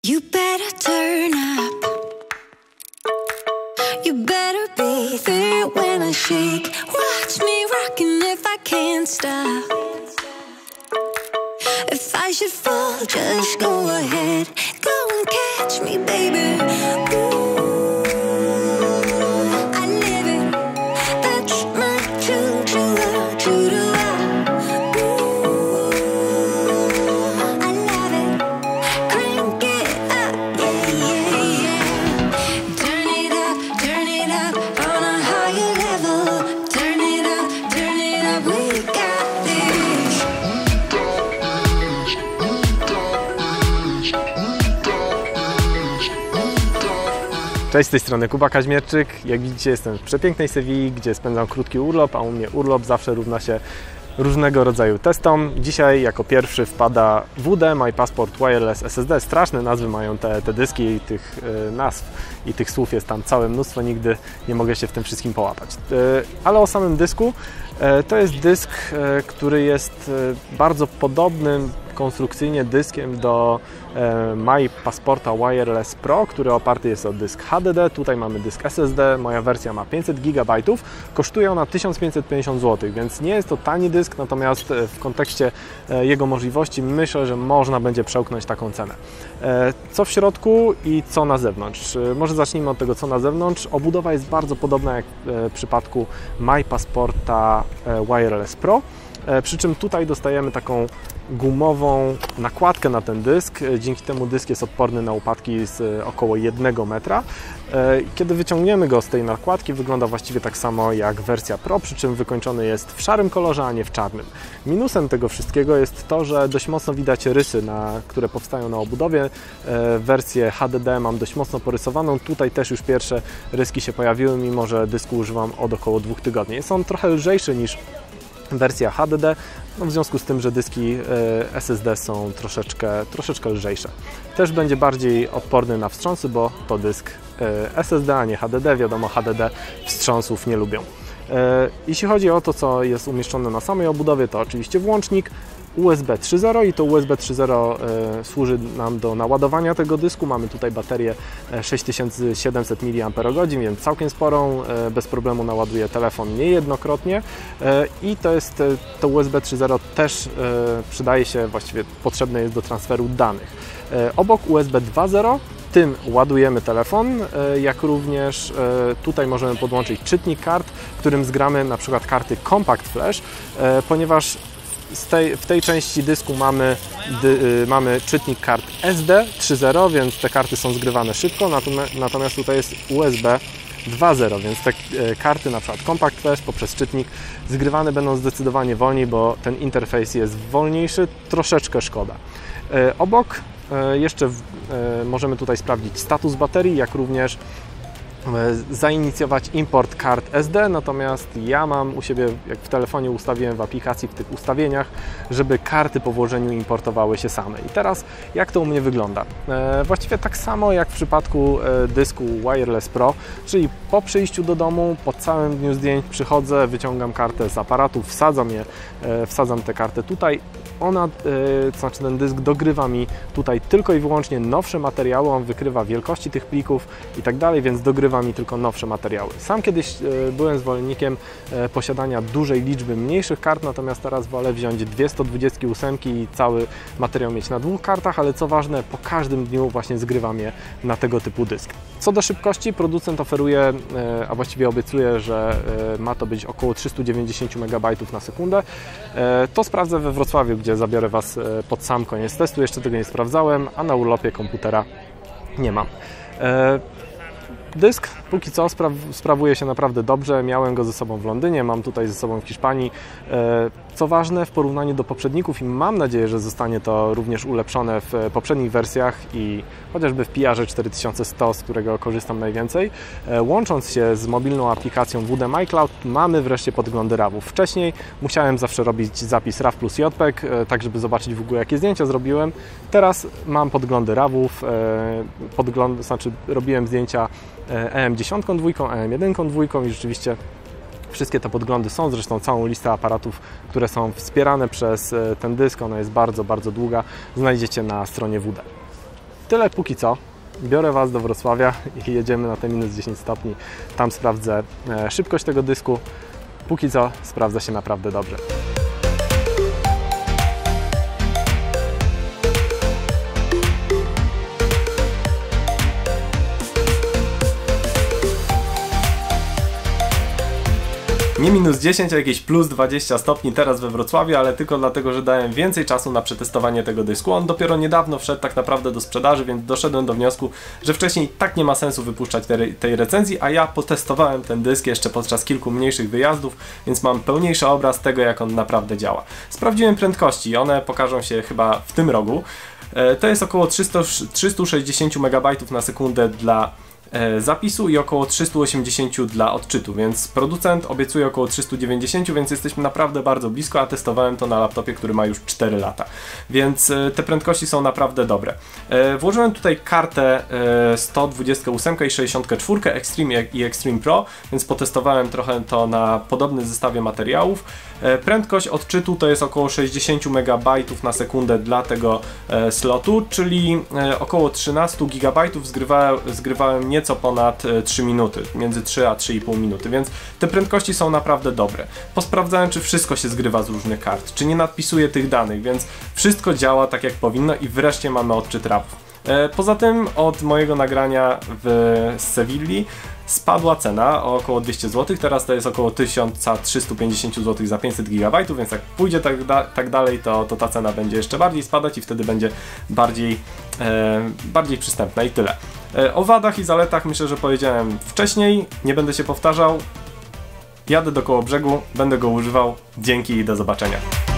You better turn up. You better be there when I shake. Watch me rocking if I can't stop. If I should fall, just go ahead. Go and catch me, baby. Ooh, I live it. That's my choo-choo-la. Cześć, z tej strony Kuba Kaźmierczyk. Jak widzicie, jestem w przepięknej Sewilli, gdzie spędzam krótki urlop, a u mnie urlop zawsze równa się różnego rodzaju testom. Dzisiaj jako pierwszy wpada WD My Passport Wireless SSD. Straszne nazwy mają te dyski i tych nazw i tych słów jest tam całe mnóstwo, nigdy nie mogę się w tym wszystkim połapać. Ale o samym dysku, to jest dysk, który jest bardzo podobnym konstrukcyjnie dyskiem do My Passporta Wireless Pro, który oparty jest o dysk HDD. Tutaj mamy dysk SSD, moja wersja ma 500 GB, kosztuje ona 1550 zł, więc nie jest to tani dysk, natomiast w kontekście jego możliwości myślę, że można będzie przełknąć taką cenę. Co w środku i co na zewnątrz? Może zacznijmy od tego, co na zewnątrz. Obudowa jest bardzo podobna jak w przypadku My Passporta Wireless Pro, przy czym tutaj dostajemy taką gumową nakładkę na ten dysk. Dzięki temu dysk jest odporny na upadki z około 1 metra. Kiedy wyciągniemy go z tej nakładki, wygląda właściwie tak samo jak wersja Pro, przy czym wykończony jest w szarym kolorze, a nie w czarnym. Minusem tego wszystkiego jest to, że dość mocno widać rysy, które powstają na obudowie. Wersję HDD mam dość mocno porysowaną. Tutaj też już pierwsze ryski się pojawiły, mimo że dysku używam od około 2 tygodni. Jest on trochę lżejszy niż wersja HDD, w związku z tym, że dyski SSD są troszeczkę lżejsze. Też będzie bardziej odporny na wstrząsy, bo to dysk SSD, a nie HDD. Wiadomo, HDD wstrząsów nie lubią. Jeśli chodzi o to, co jest umieszczone na samej obudowie, to oczywiście włącznik USB 3.0 i to USB 3.0 służy nam do naładowania tego dysku. Mamy tutaj baterię 6700 mAh, więc całkiem sporą, bez problemu naładuje telefon niejednokrotnie i to USB 3.0 też przydaje się, właściwie potrzebne jest do transferu danych. Obok USB 2.0 tym ładujemy telefon, jak również tutaj możemy podłączyć czytnik kart, którym zgramy na przykład karty Compact Flash, ponieważ w tej części dysku mamy czytnik kart SD 3.0, więc te karty są zgrywane szybko, natomiast tutaj jest USB 2.0, więc te karty, na przykład Compact Flash poprzez czytnik, zgrywane będą zdecydowanie wolniej, bo ten interfejs jest wolniejszy, troszeczkę szkoda. Obok jeszcze możemy tutaj sprawdzić status baterii, jak również zainicjować import kart SD, natomiast ja mam u siebie, jak w telefonie ustawiłem w aplikacji, w tych ustawieniach, żeby karty po włożeniu importowały się same. I teraz jak to u mnie wygląda? Właściwie tak samo jak w przypadku dysku Wireless Pro, czyli po przyjściu do domu, po całym dniu zdjęć przychodzę, wyciągam kartę z aparatu, wsadzam tę kartę tutaj. To znaczy ten dysk dogrywa mi tutaj tylko i wyłącznie nowsze materiały, on wykrywa wielkości tych plików i tak dalej, więc dogrywa mi tylko nowsze materiały. Sam kiedyś byłem zwolennikiem posiadania dużej liczby mniejszych kart, natomiast teraz wolę wziąć 228 i cały materiał mieć na 2 kartach, ale co ważne, po każdym dniu właśnie zgrywam je na tego typu dysk. Co do szybkości, producent oferuje, a właściwie obiecuje, że ma to być około 390 MB na sekundę. To sprawdzę we Wrocławiu, gdzie zabiorę Was pod sam koniec testu. Jeszcze tego nie sprawdzałem, a na urlopie komputera nie mam. Dysk póki co sprawuje się naprawdę dobrze. Miałem go ze sobą w Londynie, mam tutaj ze sobą w Hiszpanii. Co ważne, w porównaniu do poprzedników i mam nadzieję, że zostanie to również ulepszone w poprzednich wersjach i chociażby w PR 4100, z którego korzystam najwięcej. Łącząc się z mobilną aplikacją WD My Cloud, mamy wreszcie podglądy RAW-ów. Wcześniej musiałem zawsze robić zapis RAW plus JPEG, tak żeby zobaczyć w ogóle jakie zdjęcia zrobiłem. Teraz mam podglądy RAW-ów, znaczy robiłem zdjęcia EM10 2, EM1 2 i rzeczywiście wszystkie te podglądy są, zresztą całą listę aparatów, które są wspierane przez ten dysk, ona jest bardzo, bardzo długa, znajdziecie na stronie WD. tyle póki co. Biorę Was do Wrocławia i jedziemy na te minus 10 stopni. Tam sprawdzę szybkość tego dysku. Póki co sprawdza się naprawdę dobrze. Nie minus 10, a jakieś plus 20 stopni teraz we Wrocławiu, ale tylko dlatego, że dałem więcej czasu na przetestowanie tego dysku. On dopiero niedawno wszedł tak naprawdę do sprzedaży, więc doszedłem do wniosku, że wcześniej tak nie ma sensu wypuszczać tej recenzji, a ja potestowałem ten dysk jeszcze podczas kilku mniejszych wyjazdów, więc mam pełniejszy obraz tego, jak on naprawdę działa. Sprawdziłem prędkości, one pokażą się chyba w tym rogu. To jest około 360 MB na sekundę dla zapisu i około 380 dla odczytu, więc producent obiecuje około 390, więc jesteśmy naprawdę bardzo blisko, a testowałem to na laptopie, który ma już 4 lata, więc te prędkości są naprawdę dobre. Włożyłem tutaj kartę 128 i 64 Extreme i Extreme Pro, więc potestowałem trochę to na podobnym zestawie materiałów. Prędkość odczytu to jest około 60 MB na sekundę dla tego slotu, czyli około 13 GB zgrywałem nieco ponad 3 minuty, między 3 a 3,5 minuty, więc te prędkości są naprawdę dobre. Posprawdzałem, czy wszystko się zgrywa z różnych kart, czy nie nadpisuje tych danych, więc wszystko działa tak jak powinno i wreszcie mamy odczyt RAW-ów. Poza tym od mojego nagrania z Sewilli spadła cena o około 200 zł, teraz to jest około 1350 zł za 500 GB, więc jak pójdzie tak dalej, to ta cena będzie jeszcze bardziej spadać i wtedy będzie bardziej przystępna i tyle. O wadach i zaletach myślę, że powiedziałem wcześniej, nie będę się powtarzał. Jadę do Kołobrzegu, będę go używał. Dzięki i do zobaczenia.